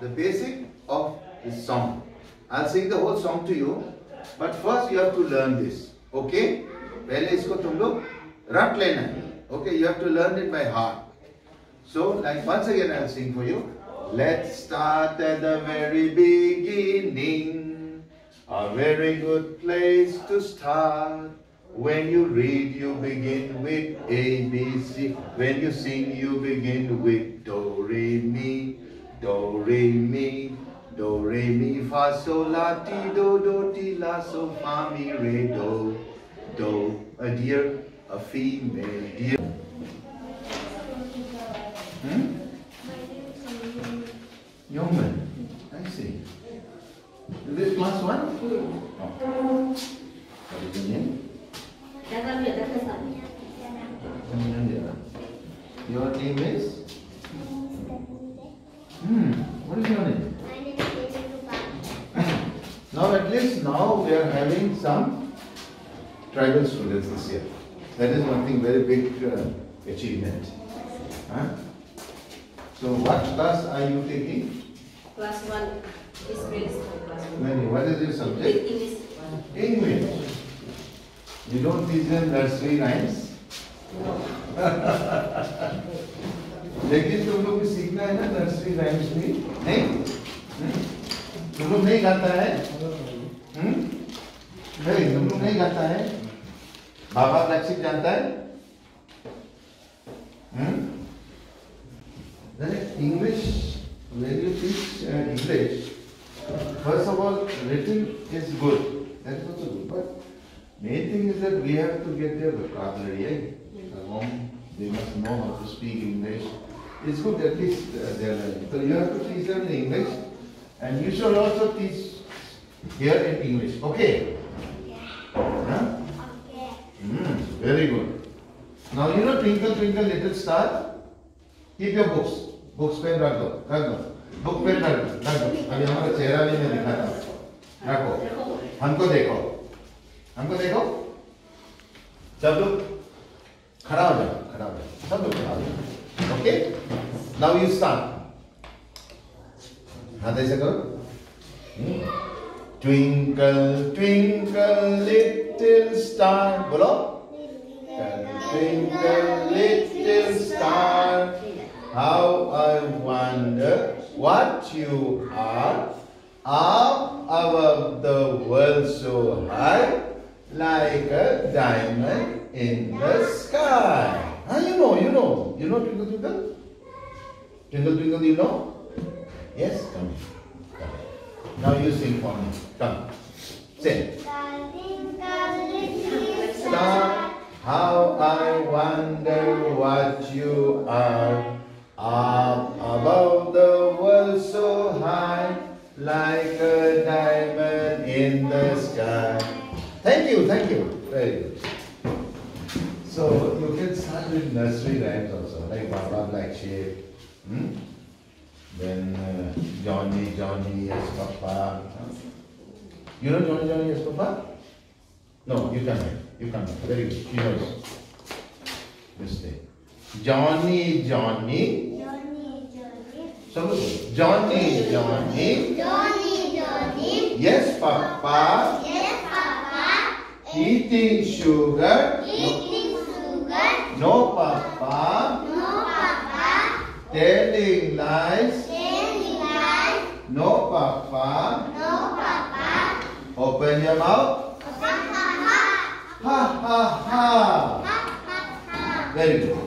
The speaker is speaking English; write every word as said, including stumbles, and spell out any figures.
the basic of this song. I'll sing the whole song to you, but first you have to learn this. Okay? पहले इसको तुम लोग रट लेना है. Okay? You have to learn it by heart. So, like once again, I'll sing for you. Let's start at the very beginning. A very good place to start. When you read, you begin with A, B, C. When you sing, you begin with Do, Re, Mi. Do, Re, Mi. Do, Re, Mi, Fa, Sol, La, Ti, Do, Do, Ti, La, So, Fa, Mi, Re, Do. Do, a deer, a female deer. Hmm? Yeoman. I see. Is this class one? Oh. What is your name? Your name is? Hmm. What is your name? Now at least now we are having some tribal students this year. That is one thing, very big uh, achievement. Huh? So what class are you taking? Class one. This grade is class one. Many. What is your subject? English. English. You don't teach them nursery rhymes? No. लेकिन तुम लोग भी सीखना है ना nursery rhymes भी नहीं? तुम लोग नहीं गाता है? हम्म? नहीं, तुम लोग नहीं गाता है? बाबा लक्षित जानता है? हम्म? English, when you teach uh, English, first of all, written is good. That is also good. But main thing is that we have to get their vocabulary. Eh? Along, they must know how to speak English. It's good at least uh, they are learning. So you have to teach them in English, and you should also teach here in English. Okay? Huh? Okay. Mm, very good. Now you know Twinkle Twinkle Little Star. Keep your books. Books pen रख दो, रख दो. Book pen रख दो, रख दो. अभी हमारा चेहरा भी मैं दिखाता हूँ. रखो. हमको देखो. हमको देखो. सब लोग खड़ा हो जाओ, खड़ा हो जाओ. सब लोग खड़ा हो जाओ. Okay? Now you start. हाथ ऐसे करो. Twinkle, twinkle, little star. बोलो. Twinkle, little star. How I wonder what you are, up above the world so high, like a diamond in the sky. Ah, you know, you know, you know Twinkle Twinkle? Twinkle Twinkle, you know? Yes, come here. Come here. Now you sing for me. Come. Sing. Star, how I wonder what you are. Up above the world so high, like a diamond in the sky. Thank you, thank you. Very good. So you can start with nursery rhymes also, like Baba Black Sheep. Hmm? Then uh, Johnny, Johnny, yes Papa. You know Johnny, Johnny, yes Papa? No, you can't. You can't. Very good. She knows. Mistake. Johnny, Johnny. Johnny, Johnny. Johnny, Johnny. Yes, Papa. Yes, Papa. Eating sugar. Eating sugar. No, Papa. No, Papa. Telling lies. Telling lies. No, Papa. No, Papa. Open your mouth. Ha ha ha. Ha ha ha. Ha ha ha. Very good.